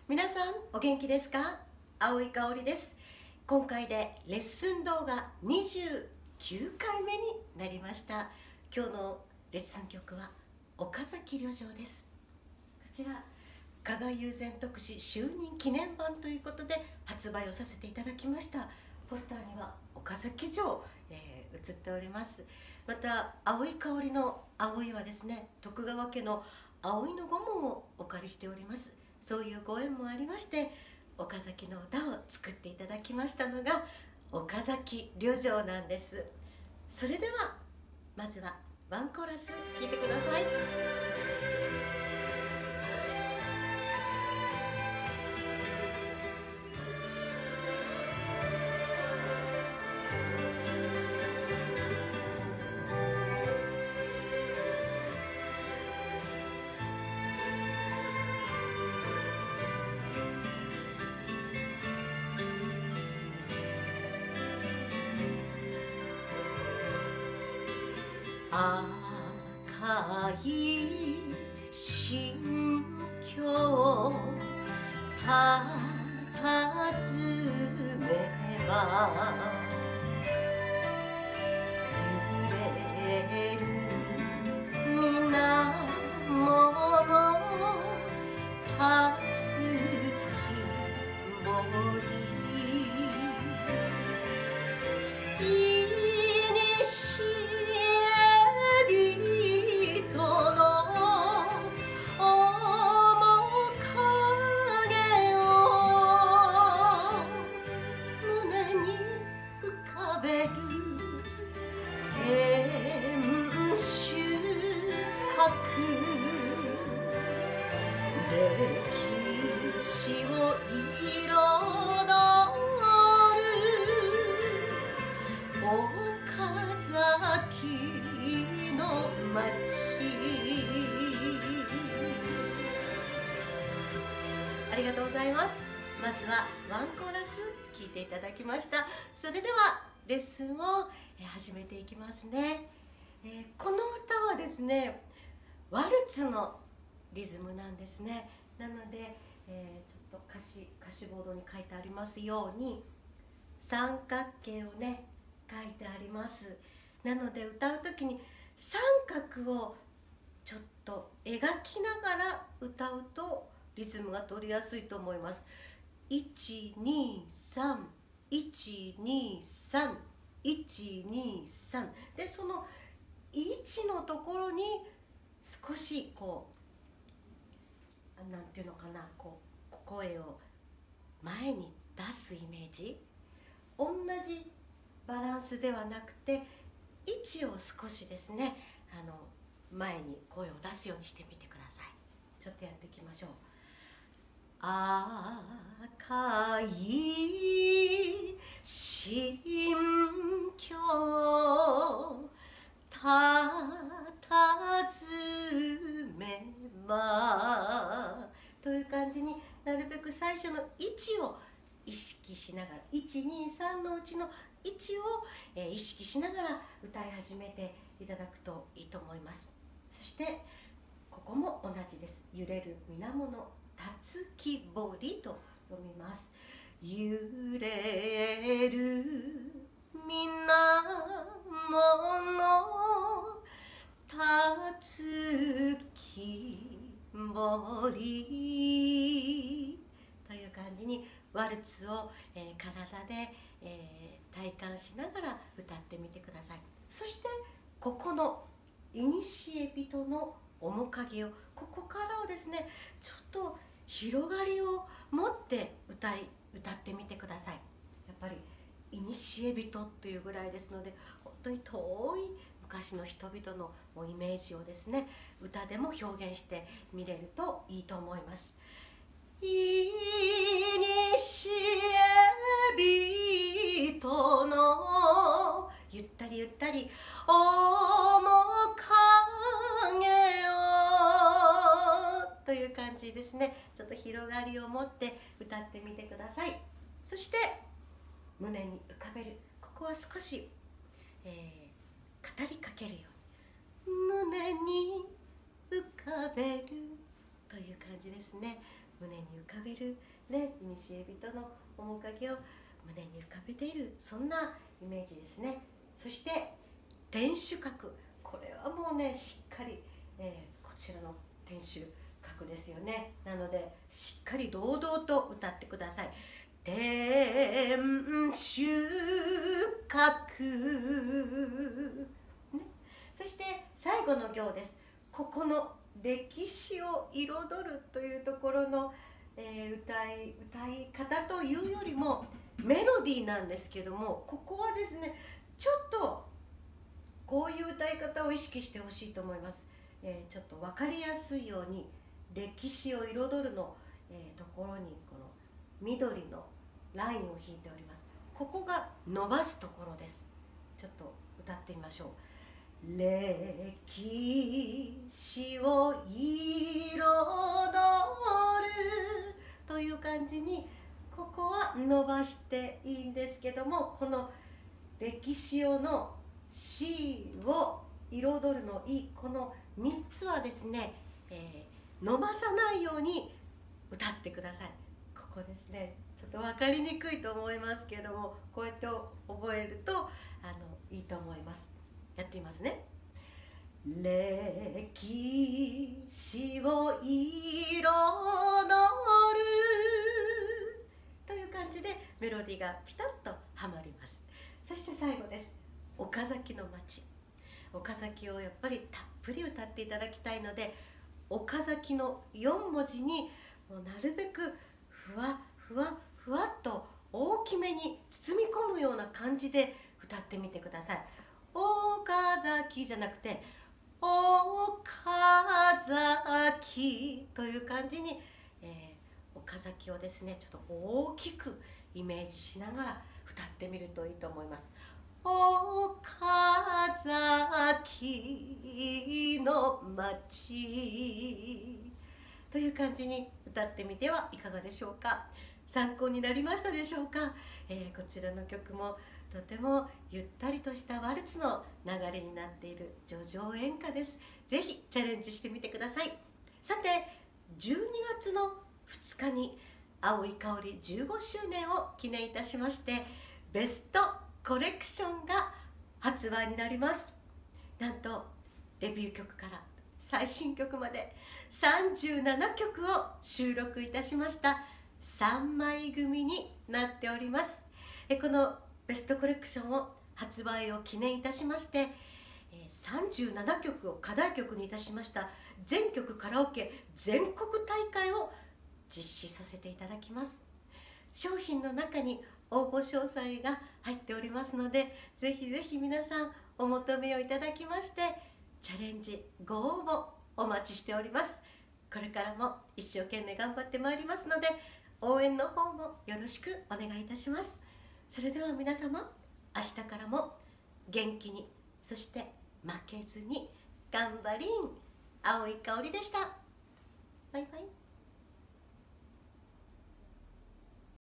皆さんお元気ですか？青い香りです。今回でレッスン動画29回目になりました。今日のレッスン曲は岡崎旅情です。こちら加賀友禅特使就任記念版ということで発売をさせていただきました。ポスターには岡崎城、写っております。また青い香りの葵はですね、徳川家の葵の御紋をお借りしております。そういうご縁もありまして岡崎の歌を作っていただきましたのが岡崎旅情なんです。それではまずはワンコーラス聴いてください。赤い新居たたずめば揺れる水面たつきぼり歴史を彩る岡崎の街。ありがとうございます。まずはワンコーラス聴いていただきました。それではレッスンを始めていきますね。この歌はですね、ワルツのリズムなんですね。なので、ちょっと歌詞ボードに書いてありますように三角形をね書いてあります。なので歌う時に三角をちょっと描きながら歌うとリズムが取りやすいと思います。123 123 123で、その1のところに少しこうなんていうのかな、こう声を前に出すイメージ。同じバランスではなくて位置を少しですね、前に声を出すようにしてみてください。ちょっとやっていきましょう。赤い新居たたずめばという感じになるべく最初の位置を意識しながら、123のうちの位置を意識しながら歌い始めていただくといいと思います。そしてここも同じです。揺れる水面たつきぼりと読みます。揺れる水面たつきぼりという感じにワルツを、体で、体感しながら歌ってみてください。そしてここのいにしえ人の面影を、ここからをですね、ちょっと広がりを持って歌ってみてください。やっぱりいにしえ人というぐらいですので、本当に遠い昔の人々のイメージをですね、歌でも表現してみれるといいと思います。いにしえ人のゆったりゆったり面影をという感じですね。ちょっと広がりを持って歌ってみてください。そして胸に浮かべる、ここは少し、語りかけるように胸に浮かべるという感じですね。 胸に浮かべるね、古人の面影を胸に浮かべている、そんなイメージですね。そして天守閣、これはもうねしっかり、こちらの天守閣ですよね。なのでしっかり堂々と歌ってください。天守閣、ね、そして最後の行です。ここの歴史を彩るというところの、歌い方というよりもメロディーなんですけども、ここはですねちょっとこういう歌い方を意識してほしいと思います。ちょっと分かりやすいように歴史を彩るの、ところにこの緑のラインを引いております。ここが伸ばすところです。ちょっと歌ってみましょう。歴史を彩るという感じに、ここは伸ばしていいんですけども、この歴史をのしを彩るのい、この3つはですね、伸ばさないように歌ってください。ここですね、ちょっと分かりにくいと思いますけども、こうやって覚えるといいと思います。やってみますね。歴史を彩るという感じでメロディーがピタッとはまります。そして最後です。岡崎の町、岡崎をやっぱりたっぷり歌っていただきたいので、岡崎の4文字にもうなるべくふわふわふわっと大きめに包み込むような感じで歌ってみてください。岡崎じゃなくて岡崎という感じに、岡崎をですねちょっと大きくイメージしながら歌ってみるといいと思います。岡崎の町という感じに歌ってみてはいかがでしょうか。参考になりましたでしょうか。こちらの曲もとてもゆったりとしたワルツの流れになっている叙情演歌です。ぜひチャレンジしてみてください。さて12月の2日に青い香り15周年を記念いたしまして、ベストコレクションが発売になります。なんとデビュー曲から最新曲まで37曲を収録いたしました3枚組になっております。このベストコレクションを発売を記念いたしまして、37曲を課題曲にいたしました全曲カラオケ全国大会を実施させていただきます。商品の中に応募詳細が入っておりますので、ぜひぜひ皆さんお求めをいただきましてチャレンジご応募お待ちしております。これからも一生懸命頑張ってまいりますので、応援の方もよろしくお願いいたします。それでは皆様、明日からも元気に、そして負けずに頑張りん。青い香りでした。バイバイ。